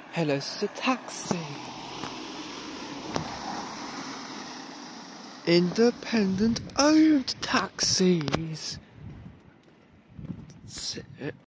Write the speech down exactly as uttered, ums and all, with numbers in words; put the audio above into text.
Hello, it's a taxi. Independent owned taxis. That's it.